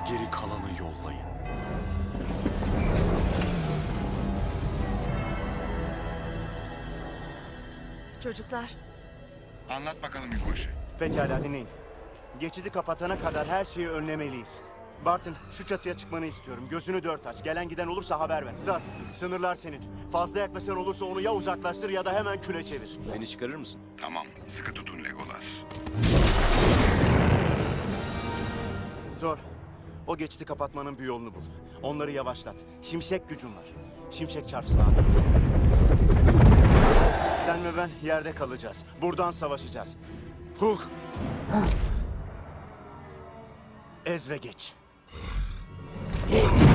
geri kalanı yollayın. Çocuklar, Anlat bakalım yüzbaşı. Pekala dinleyin. Geçidi kapatana kadar her şeyi önlemeliyiz. Barton, şu çatıya çıkmanı istiyorum. Gözünü dört aç. Gelen giden olursa haber ver. Zar, sınırlar senin. Fazla yaklaşan olursa onu ya uzaklaştır ya da hemen küle çevir. Beni çıkarır mısın? Tamam, sıkı tutun Legolas. Thor, o geçidi kapatmanın bir yolunu bul. Onları yavaşlat. Şimşek gücün var. Şimşek çarpsın abi. Sen ve ben yerde kalacağız. Buradan savaşacağız. Hulk! Ez ve geç.